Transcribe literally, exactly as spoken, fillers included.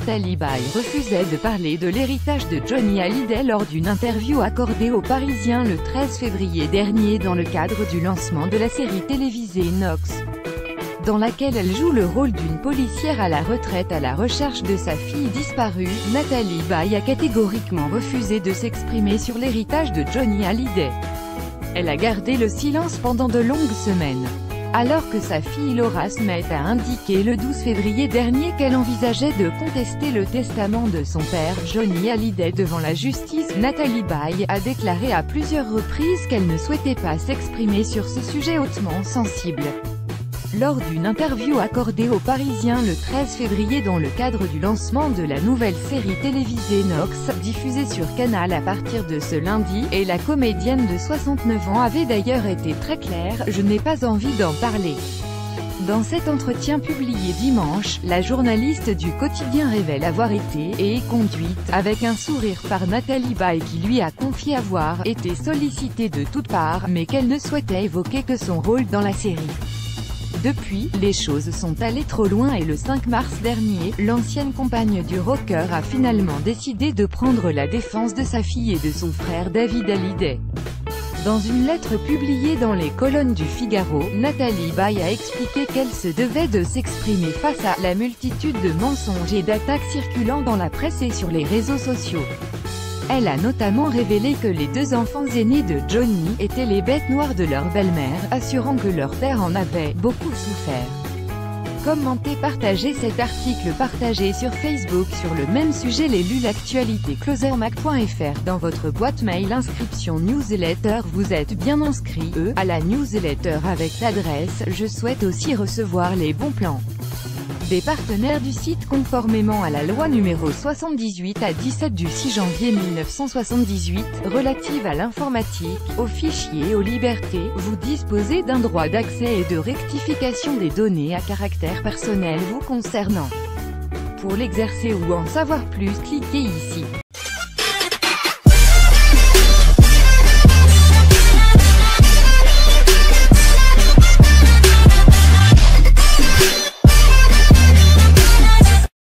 Nathalie Baye refusait de parler de l'héritage de Johnny Hallyday lors d'une interview accordée aux Parisiens le treize février dernier dans le cadre du lancement de la série télévisée Nox, dans laquelle elle joue le rôle d'une policière à la retraite à la recherche de sa fille disparue. Nathalie Baye a catégoriquement refusé de s'exprimer sur l'héritage de Johnny Hallyday. Elle a gardé le silence pendant de longues semaines, alors que sa fille Laura Smet a indiqué le douze février dernier qu'elle envisageait de contester le testament de son père Johnny Hallyday devant la justice. Nathalie Baye a déclaré à plusieurs reprises qu'elle ne souhaitait pas s'exprimer sur ce sujet hautement sensible. Lors d'une interview accordée aux Parisiens le treize février dans le cadre du lancement de la nouvelle série télévisée Nox, diffusée sur Canal à partir de ce lundi, et la comédienne de soixante-neuf ans avait d'ailleurs été très claire: « Je n'ai pas envie d'en parler ». Dans cet entretien publié dimanche, la journaliste du quotidien révèle avoir été, et est conduite, avec un sourire par Nathalie Baye qui lui a confié avoir été sollicitée de toutes parts, mais qu'elle ne souhaitait évoquer que son rôle dans la série. Depuis, les choses sont allées trop loin et le cinq mars dernier, l'ancienne compagne du rocker a finalement décidé de prendre la défense de sa fille et de son frère David Hallyday. Dans une lettre publiée dans les colonnes du Figaro, Nathalie Baye a expliqué qu'elle se devait de s'exprimer face à la multitude de mensonges et d'attaques circulant dans la presse et sur les réseaux sociaux. Elle a notamment révélé que les deux enfants aînés de Johnny étaient les bêtes noires de leur belle-mère, assurant que leur père en avait beaucoup souffert. Commentez, partagez cet article partagé sur Facebook sur le même sujet. L'élu l'actualité closermac point f r. Dans votre boîte mail inscription newsletter, vous êtes bien inscrit e, à la newsletter avec l'adresse « Je souhaite aussi recevoir les bons plans ». Des partenaires du site. Conformément à la loi numéro soixante-dix-huit A dix-sept du six janvier mille neuf cent soixante-dix-huit, relative à l'informatique, aux fichiers et aux libertés, vous disposez d'un droit d'accès et de rectification des données à caractère personnel vous concernant. Pour l'exercer ou en savoir plus, cliquez ici.